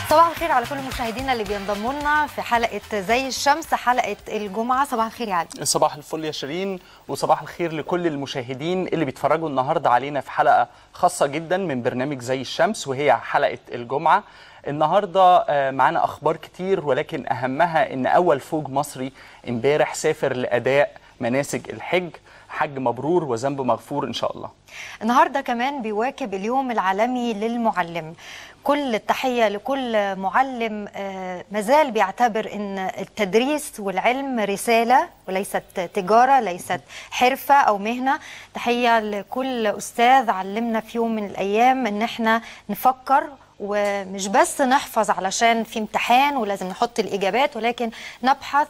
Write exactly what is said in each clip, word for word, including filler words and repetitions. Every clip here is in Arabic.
صباح الخير على كل مشاهدينا اللي بينضموا لنا في حلقه زي الشمس، حلقه الجمعه. صباح الخير يا علي. صباح الفل يا شيرين، وصباح الخير لكل المشاهدين اللي بيتفرجوا النهارده علينا في حلقه خاصه جدا من برنامج زي الشمس، وهي حلقه الجمعه. النهارده معانا اخبار كتير، ولكن اهمها ان اول فوج مصري امبارح سافر لاداء مناسك الحج. حج مبرور وذنب مغفور ان شاء الله. النهارده كمان بيواكب اليوم العالمي للمعلم. كل التحيه لكل معلم مازال بيعتبر ان التدريس والعلم رساله وليست تجاره، ليست حرفه او مهنه. تحيه لكل استاذ علمنا في يوم من الايام ان احنا نفكر ومش بس نحفظ علشان في امتحان ولازم نحط الاجابات، ولكن نبحث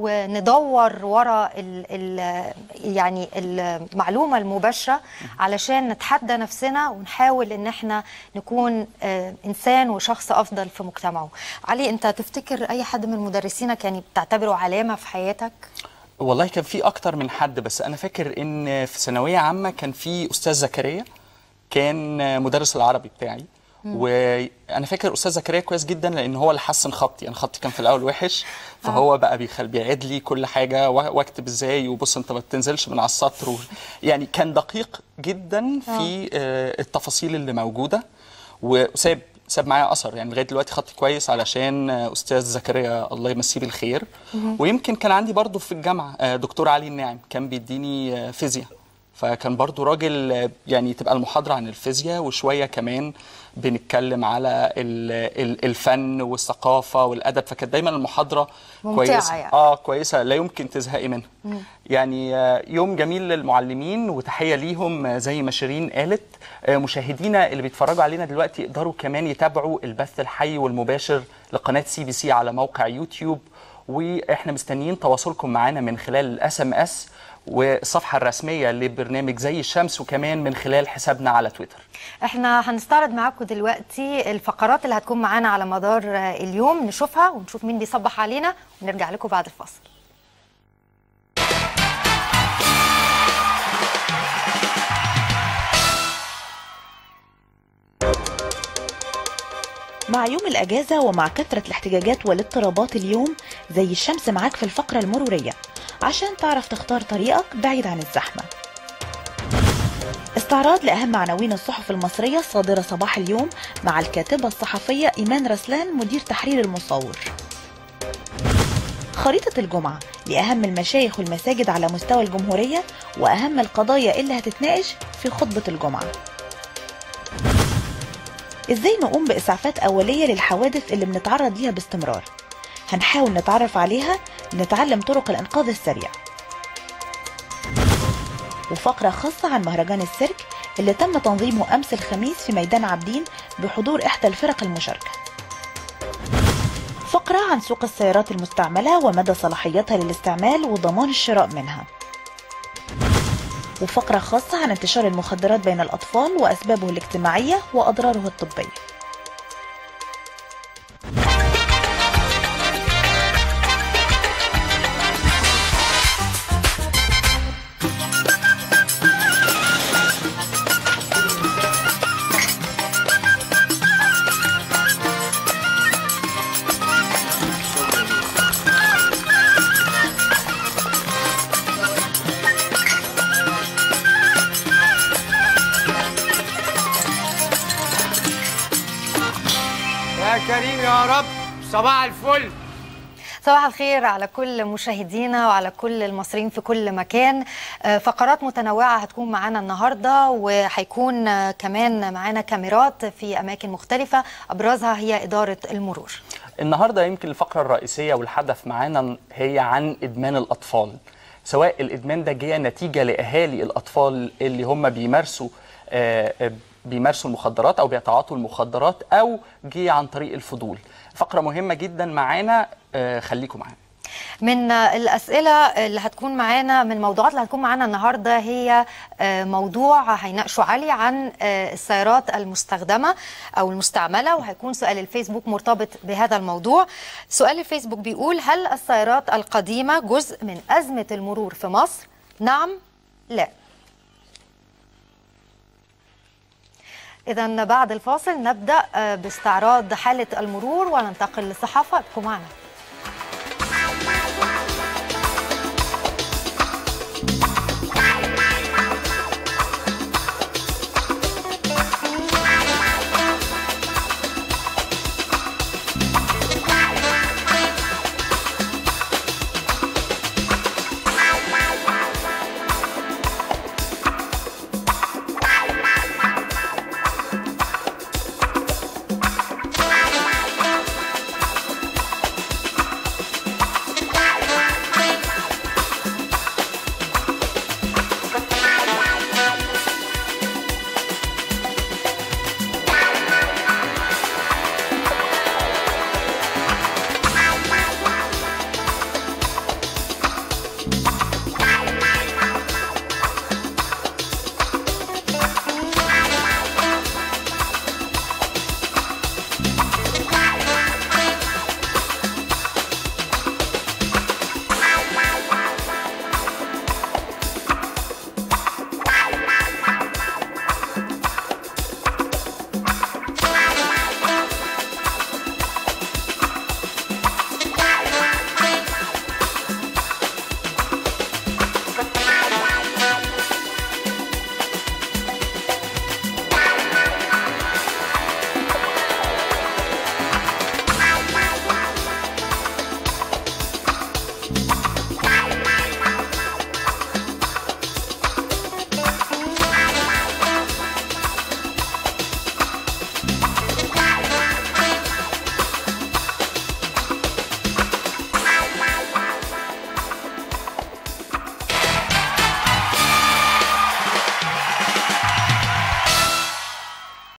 وندور ورا ال ال يعني المعلومه المباشره علشان نتحدى نفسنا ونحاول ان احنا نكون انسان وشخص افضل في مجتمعه. علي، انت تفتكر اي حد من مدرسينك يعني بتعتبره علامه في حياتك؟ والله كان في اكتر من حد، بس انا فاكر ان في ثانويه عامه كان في استاذ زكريا، كان مدرس العربي بتاعي. وانا فاكر استاذ زكريا كويس جدا لان هو اللي حسن خطي. انا خطي كان في الاول وحش، فهو بقى بيخل بيعيد لي كل حاجه واكتب ازاي، وبص انت ما بتنزلش من على السطر و... يعني كان دقيق جدا في التفاصيل اللي موجوده، وساب ساب معايا اثر. يعني لغايه دلوقتي خطي كويس علشان استاذ زكريا الله يمسيه بالخير. ويمكن كان عندي برضو في الجامعه دكتور علي الناعم، كان بيديني فيزياء، فكان برضو راجل يعني تبقى المحاضره عن الفيزياء وشويه كمان بنتكلم على الفن والثقافه والادب، فكانت دايما المحاضره كويسه. يعني. اه كويسه لا يمكن تزهقي منها. مم. يعني يوم جميل للمعلمين وتحيه ليهم زي ما شيرين قالت. مشاهدينا اللي بيتفرجوا علينا دلوقتي يقدروا كمان يتابعوا البث الحي والمباشر لقناه سي بي سي على موقع يوتيوب، واحنا مستنيين تواصلكم معانا من خلال الاس ام اس والصفحه الرسميه لبرنامج زي الشمس، وكمان من خلال حسابنا على تويتر. احنا هنستعرض معاكم دلوقتي الفقرات اللي هتكون معانا على مدار اليوم، نشوفها ونشوف مين بيصبح علينا ونرجع لكم بعد الفاصل. مع يوم الأجازة ومع كثرة الاحتجاجات والاضطرابات اليوم زي الشمس معاك في الفقرة المرورية عشان تعرف تختار طريقك بعيد عن الزحمة. استعراض لأهم عناوين الصحف المصرية الصادرة صباح اليوم مع الكاتبة الصحفية إيمان رسلان مدير تحرير المصور. خريطة الجمعة لأهم المشايخ والمساجد على مستوى الجمهورية وأهم القضايا اللي هتتناقش في خطبة الجمعة. إزاي نقوم بإسعافات أولية للحوادث اللي بنتعرض ليها باستمرار؟ هنحاول نتعرف عليها لنتعلم طرق الإنقاذ السريع. وفقرة خاصة عن مهرجان السيرك اللي تم تنظيمه أمس الخميس في ميدان عابدين بحضور إحدى الفرق المشاركة. فقرة عن سوق السيارات المستعملة ومدى صلاحيتها للاستعمال وضمان الشراء منها. وفقرة خاصة عن انتشار المخدرات بين الأطفال وأسبابه الاجتماعية وأضراره الطبية. كريم يا رب. صباح الفل. صباح الخير على كل مشاهدينا وعلى كل المصريين في كل مكان. فقرات متنوعة هتكون معانا النهاردة، وهيكون كمان معانا كاميرات في أماكن مختلفة أبرزها هي إدارة المرور. النهاردة يمكن الفقرة الرئيسية والحدث معانا هي عن إدمان الأطفال، سواء الإدمان ده جاء نتيجة لأهالي الأطفال اللي هم بيمارسوا آه بيمارسوا المخدرات او بيتعاطوا المخدرات، او جه عن طريق الفضول. فقره مهمه جدا معانا، آه خليكم معانا. من الاسئله اللي هتكون معانا، من الموضوعات اللي هتكون معانا النهارده هي آه موضوع هيناقشه علي عن آه السيارات المستخدمه او المستعمله، وهيكون سؤال الفيسبوك مرتبط بهذا الموضوع. سؤال الفيسبوك بيقول: هل السيارات القديمه جزء من ازمه المرور في مصر؟ نعم، لا. إذا بعد الفاصل نبدأ باستعراض حالة المرور وننتقل للصحافة. ابقوا معنا.